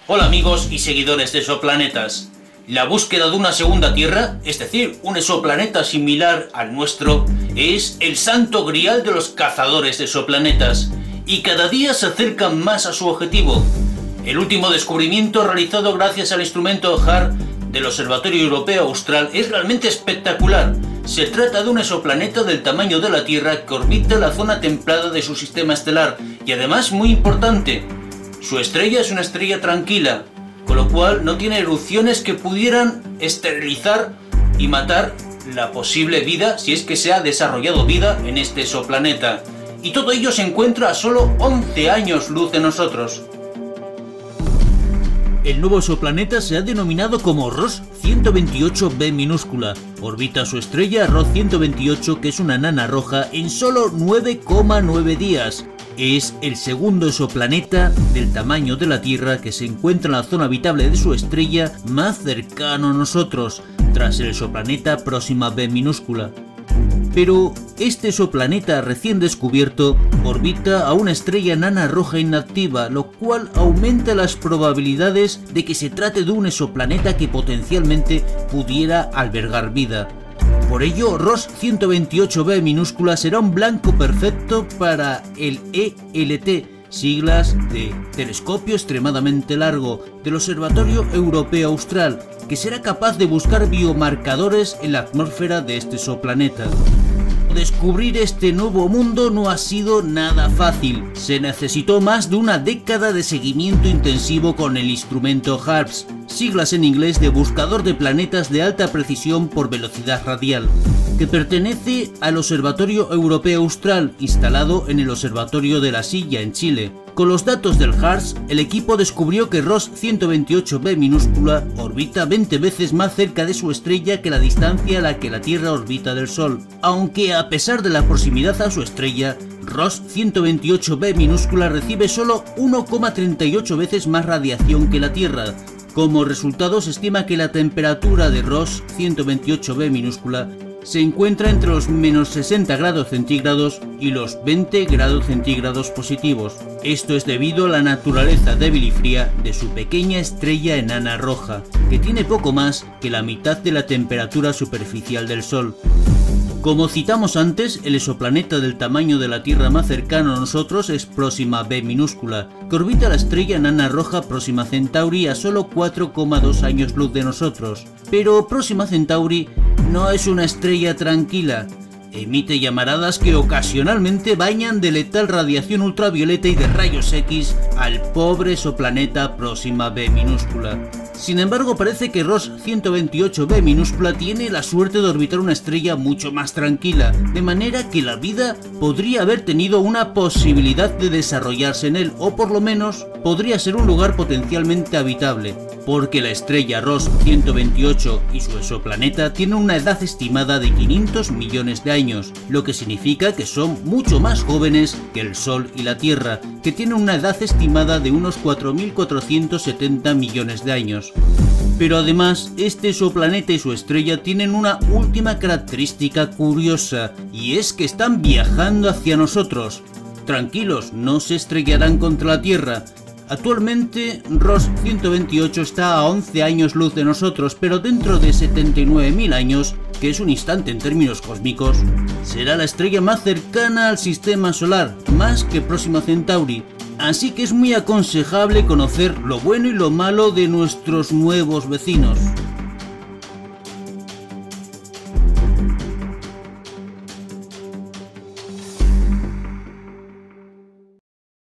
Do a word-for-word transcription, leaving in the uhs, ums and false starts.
Hola amigos y seguidores de exoplanetas. La búsqueda de una segunda Tierra, es decir, un exoplaneta similar al nuestro, es el santo grial de los cazadores de exoplanetas y cada día se acercan más a su objetivo. El último descubrimiento realizado gracias al instrumento H A R del Observatorio Europeo Austral es realmente espectacular. Se trata de un exoplaneta del tamaño de la Tierra que orbita la zona templada de su sistema estelar y además muy importante, su estrella es una estrella tranquila, con lo cual no tiene erupciones que pudieran esterilizar y matar la posible vida si es que se ha desarrollado vida en este exoplaneta. Y todo ello se encuentra a solo once años luz de nosotros. El nuevo exoplaneta se ha denominado como Ross ciento veintiocho b minúscula. Orbita su estrella Ross ciento veintiocho, que es una nana roja, en solo nueve coma nueve días. Es el segundo exoplaneta del tamaño de la Tierra que se encuentra en la zona habitable de su estrella más cercano a nosotros, tras el exoplaneta Próxima b minúscula. Pero este exoplaneta recién descubierto orbita a una estrella enana roja inactiva, lo cual aumenta las probabilidades de que se trate de un exoplaneta que potencialmente pudiera albergar vida. Por ello, Ross ciento veintiocho b minúscula será un blanco perfecto para el E L T, siglas de Telescopio Extremadamente Largo, del Observatorio Europeo Austral, que será capaz de buscar biomarcadores en la atmósfera de este exoplaneta. Descubrir este nuevo mundo no ha sido nada fácil. Se necesitó más de una década de seguimiento intensivo con el instrumento H A R P S, siglas en inglés de Buscador de Planetas de Alta Precisión por Velocidad Radial, que pertenece al Observatorio Europeo Austral, instalado en el Observatorio de la Silla en Chile. Con los datos del H A R P S, el equipo descubrió que Ross ciento veintiocho b minúscula orbita veinte veces más cerca de su estrella que la distancia a la que la Tierra orbita del Sol, aunque a pesar de la proximidad a su estrella, Ross ciento veintiocho b minúscula recibe solo uno coma treinta y ocho veces más radiación que la Tierra. Como resultado, se estima que la temperatura de Ross ciento veintiocho b minúscula se encuentra entre los menos sesenta grados centígrados y los veinte grados centígrados positivos. Esto es debido a la naturaleza débil y fría de su pequeña estrella enana roja, que tiene poco más que la mitad de la temperatura superficial del Sol. Como citamos antes, el exoplaneta del tamaño de la Tierra más cercano a nosotros es Próxima b minúscula, que orbita la estrella enana roja Próxima Centauri a solo cuatro coma dos años luz de nosotros. Pero Próxima Centauri no es una estrella tranquila. Emite llamaradas que ocasionalmente bañan de letal radiación ultravioleta y de rayos X al pobre exoplaneta Próxima b minúscula. Sin embargo, parece que Ross ciento veintiocho b minúscula tiene la suerte de orbitar una estrella mucho más tranquila, de manera que la vida podría haber tenido una posibilidad de desarrollarse en él, o por lo menos podría ser un lugar potencialmente habitable, porque la estrella Ross ciento veintiocho y su exoplaneta tienen una edad estimada de quinientos millones de años, lo que significa que son mucho más jóvenes que el Sol y la Tierra, que tienen una edad estimada de unos cuatro mil cuatrocientos setenta millones de años. Pero además, este exoplaneta y su estrella tienen una última característica curiosa, y es que están viajando hacia nosotros. Tranquilos, no se estrellarán contra la Tierra. Actualmente, Ross ciento veintiocho está a once años luz de nosotros, pero dentro de setenta y nueve mil años, que es un instante en términos cósmicos, será la estrella más cercana al sistema solar, más que Próxima Centauri. Así que es muy aconsejable conocer lo bueno y lo malo de nuestros nuevos vecinos.